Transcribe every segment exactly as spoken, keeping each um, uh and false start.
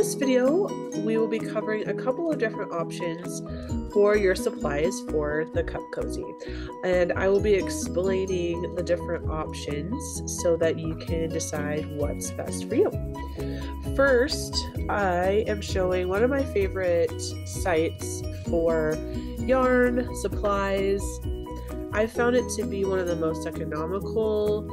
this video, we will be covering a couple of different options for your supplies for the Cup Cozy. And I will be explaining the different options so that you can decide what's best for you. First, I am showing one of my favorite sites for yarn, supplies. I found it to be one of the most economical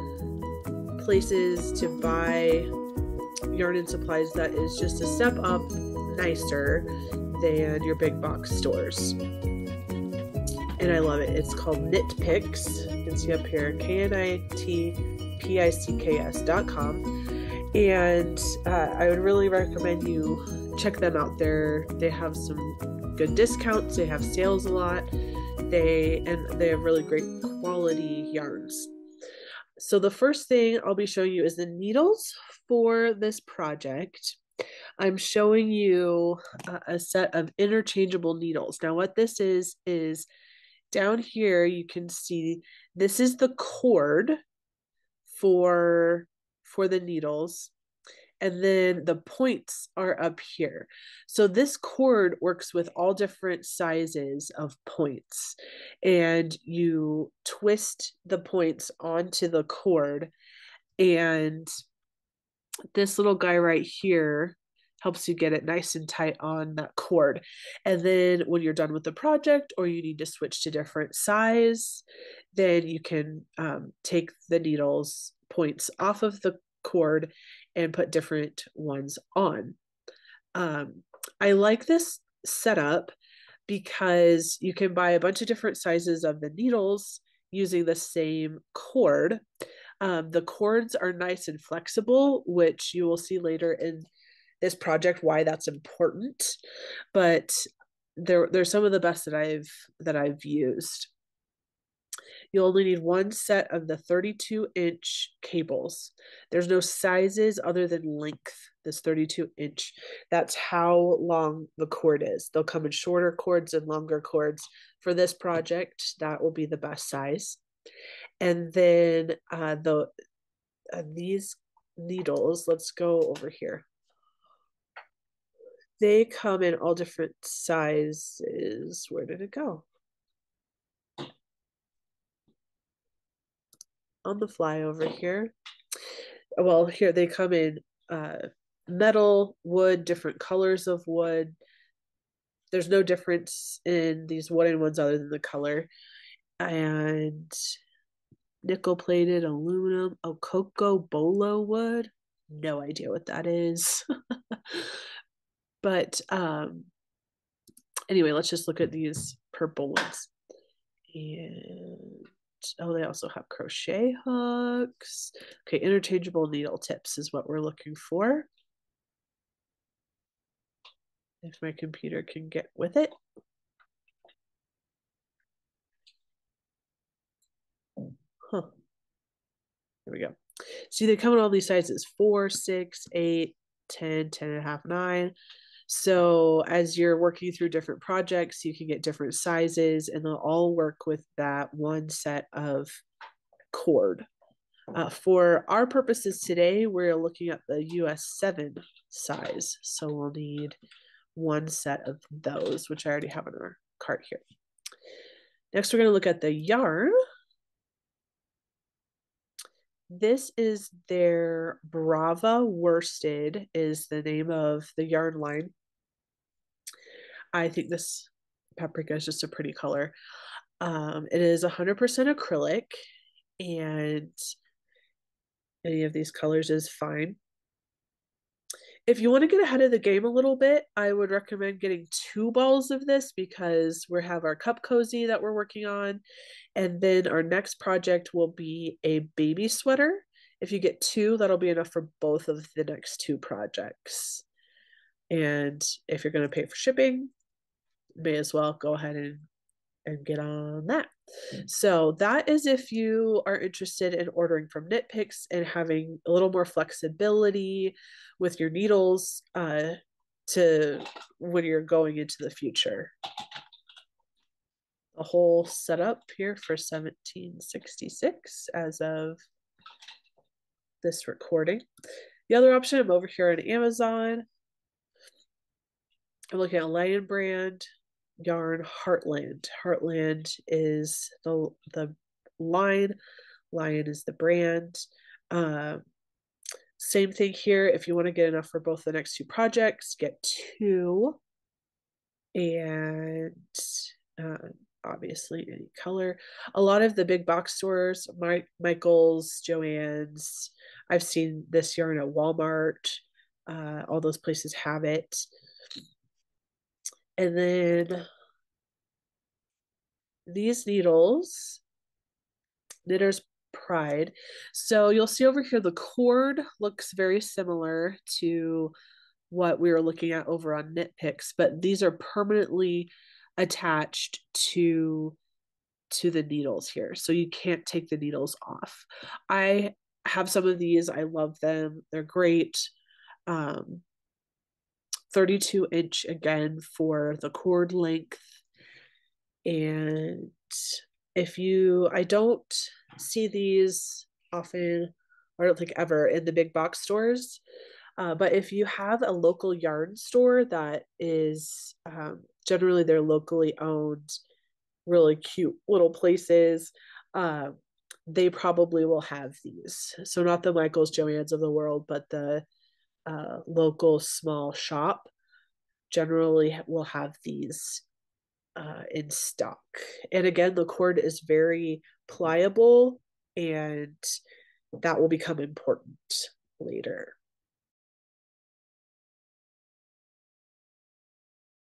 places to buy yarn and supplies that is just a step up nicer than your big box stores. And I love it. It's called KnitPicks. You can see up here, K N I T P I C K S dot com. And uh, I would really recommend you check them out there. They have some good discounts. They have sales a lot. They and they have really great quality yarns. So the first thing I'll be showing you is the needles for this project. I'm showing you a, a set of interchangeable needles. Now what this is, is down here you can see this is the cord for, for the needles. And then the points are up here. So this cord works with all different sizes of points. And you twist the points onto the cord. And this little guy right here helps you get it nice and tight on that cord. And then when you're done with the project or you need to switch to different size, then you can um, take the needles points off of the cord and put different ones on. Um, I like this setup because you can buy a bunch of different sizes of the needles using the same cord. Um, the cords are nice and flexible, which you will see later in this project why that's important. But they're, they're some of the best that I've that I've used. You only need one set of the thirty-two inch cables. There's no sizes other than length, this thirty-two inch. That's how long the cord is. They'll come in shorter cords and longer cords. For this project, that will be the best size. And then uh, the uh, these needles, let's go over here. They come in all different sizes. Where did it go? On the fly over here. Well, here they come in uh, metal, wood, different colors of wood. There's no difference in these wooden ones other than the color. And nickel plated, aluminum, oh, cocoa bolo wood. No idea what that is. But um, anyway, let's just look at these purple ones. And oh, they also have crochet hooks. Okay, interchangeable needle tips is what we're looking for. If my computer can get with it. Huh. Here we go. See, they come in all these sizes, four, six, eight, ten, ten and a half, nine. So as you're working through different projects, you can get different sizes and they'll all work with that one set of cord. Uh, for our purposes today, we're looking at the U S seven size. So we'll need one set of those, which I already have in our cart here. Next, we're going to look at the yarn. This is their Brava Worsted is the name of the yarn line. I think this paprika is just a pretty color. Um, it is one hundred percent acrylic and any of these colors is fine. If you want to get ahead of the game a little bit, I would recommend getting two balls of this because we have our Cup Cozy that we're working on. And then our next project will be a baby sweater. If you get two, that'll be enough for both of the next two projects. And if you're going to pay for shipping, may as well go ahead and, and get on that. So that is if you are interested in ordering from KnitPicks and having a little more flexibility with your needles uh, to when you're going into the future. The whole setup here for seventeen sixty-six as of this recording. The other option, I'm over here on Amazon. I'm looking at Lion Brand yarn Heartland. Heartland is the the line, Lion is the brand. Um, Same thing here. If you want to get enough for both the next two projects, get two. And uh, obviously any color. A lot of the big box stores, My, Michael's, Joann's, I've seen this yarn at Walmart. Uh, all those places have it. And then these needles, Knitter's Pride. So you'll see over here the cord looks very similar to what we were looking at over on Knit Picks, but these are permanently attached to to the needles here. So you can't take the needles off. I have some of these. I love them. They're great. Um, thirty-two inch again for the cord length. And if you, I don't see these often, or I don't think ever in the big box stores. Uh, but if you have a local yarn store that is um, generally they're locally owned, really cute little places, uh, they probably will have these. So not the Michael's, Joann's of the world, but the uh, local small shop generally will have these uh, in stock. And again, the cord is very pliable, and that will become important later.